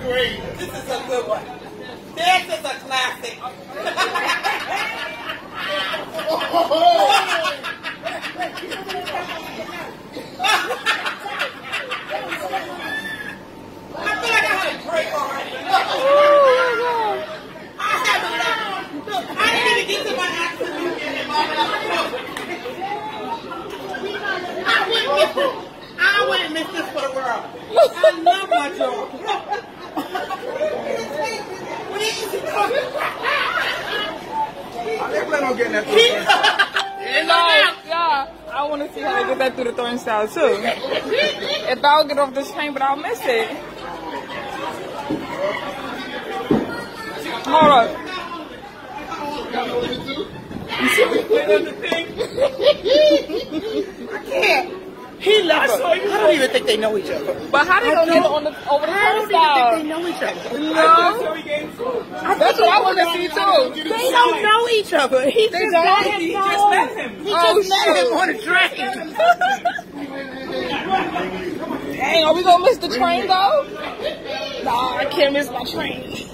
great. This is a good one. This is a classic. I feel like I had a break already. Look, I didn't even get to my accent. I wouldn't miss this for the world. I love my job. They plan on getting that through the yeah, I want to see how they get that through the turnstile too. If I don't get off this train, but I'll miss it. Hold up. I can't. He left her. I don't even think they know each other. But how they gonna get on over the I don't even think they know each other. No. That's what I want to see too. They don't know each other. He just met him. He just met him. He just met him on a train. Dang, are we gonna miss the train though? Nah, I can't miss my train.